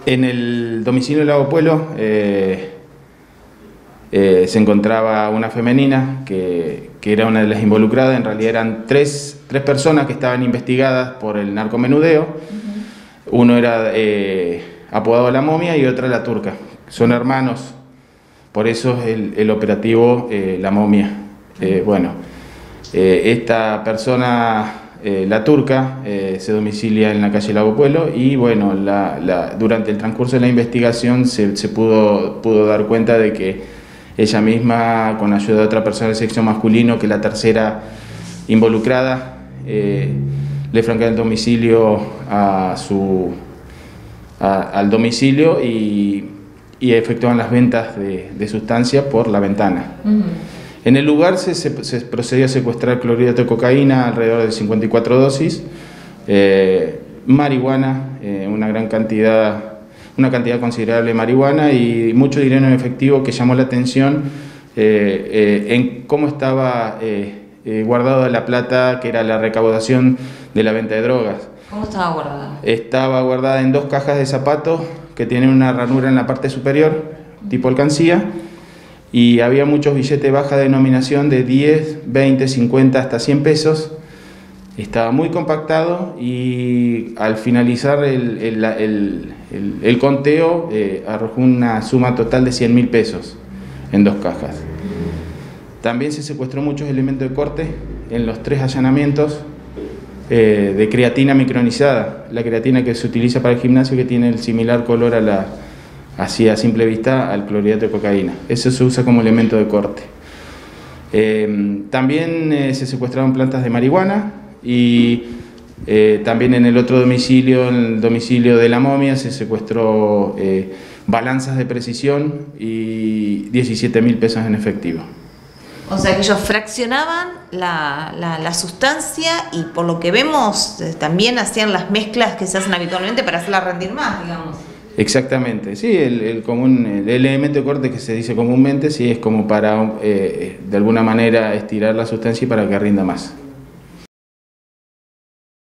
En el domicilio de Lago Puelo se encontraba una femenina que era una de las involucradas. En realidad eran tres personas que estaban investigadas por el narcomenudeo. Uno era apodado La Momia y otra La Turca. Son hermanos, por eso es el operativo La Momia. Esta persona, La Turca, se domicilia en la calle Lago Puelo y bueno, durante el transcurso de la investigación se pudo dar cuenta de que ella misma, con ayuda de otra persona del sexo masculino, que la tercera involucrada, le franquea el domicilio al domicilio y efectúan las ventas de sustancia por la ventana. En el lugar se procedió a secuestrar clorhidrato de cocaína, alrededor de 54 dosis, marihuana, una cantidad considerable de marihuana y mucho dinero en efectivo, que llamó la atención en cómo estaba guardada la plata, que era la recaudación de la venta de drogas. ¿Cómo estaba guardada? Estaba guardada en 2 cajas de zapatos que tienen una ranura en la parte superior, tipo alcancía, y había muchos billetes de baja denominación de 10, 20, 50 hasta 100 pesos. Estaba muy compactado y al finalizar el conteo arrojó una suma total de 100.000 pesos en 2 cajas. También se secuestró muchos elementos de corte en los 3 allanamientos de creatina micronizada, la creatina que se utiliza para el gimnasio, que tiene el similar color así a simple vista al clorhidrato de cocaína. Eso se usa como elemento de corte. También se secuestraron plantas de marihuana y también en el otro domicilio, en el domicilio de La Momia, se secuestró balanzas de precisión y 17.000 pesos en efectivo. O sea que ellos fraccionaban la sustancia y por lo que vemos también hacían las mezclas que se hacen habitualmente para hacerla rendir más, digamos. Exactamente, sí, el elemento de corte que se dice comúnmente, sí, es como para de alguna manera estirar la sustancia y para que rinda más.